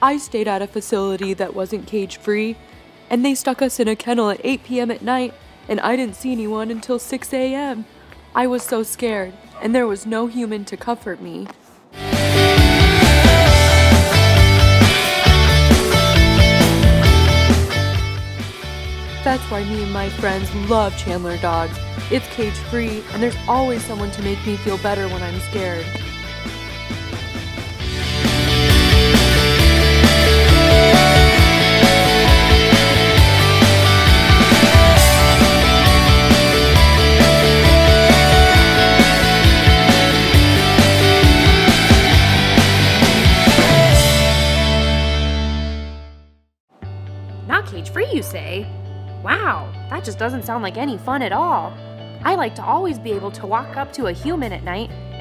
I stayed at a facility that wasn't cage-free, and they stuck us in a kennel at 8 p.m. at night, and I didn't see anyone until 6 a.m. I was so scared, and there was no human to comfort me. That's why me and my friends love Chandler dogs. It's cage-free, and there's always someone to make me feel better when I'm scared. Not cage-free, you say? Wow, that just doesn't sound like any fun at all. I like to always be able to walk up to a human at night